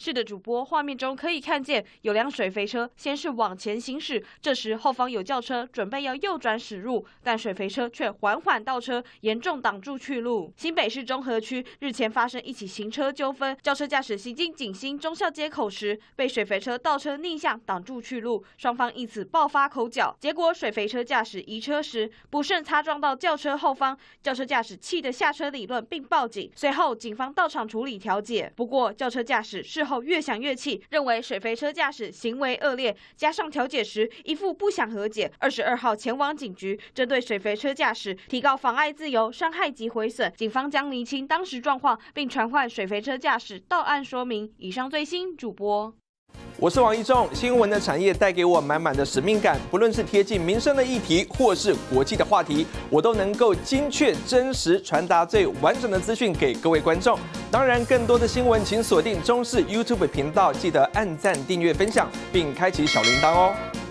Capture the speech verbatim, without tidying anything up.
是的，主播，画面中可以看见有辆水肥车先是往前行驶，这时后方有轿车准备要右转驶入，但水肥车却缓缓倒车，严重挡住去路。新北市中和区日前发生一起行车纠纷，轿车驾驶行经景兴忠孝街口时，被水肥车倒车逆向挡住去路，双方因此爆发口角。结果水肥车驾驶移车时不慎擦撞到轿车后方，轿车驾驶气得下车理论并报警，随后警方到场处理调解。不过轿车驾驶事后越想越气，认为水肥车驾驶行为恶劣，加上调解时一副不想和解，二十二号前往警局，针对水肥车驾驶提告妨碍自由、伤害及毁损。警方将厘清当时状况，并传唤水肥车驾驶到案说明。以上最新主播。 我是王一仲，新闻的产业带给我满满的使命感，不论是贴近民生的议题，或是国际的话题，我都能够精确、真实传达最完整的资讯给各位观众。当然，更多的新闻请锁定中视 YouTube 频道，记得按赞、订阅、分享，并开启小铃铛哦。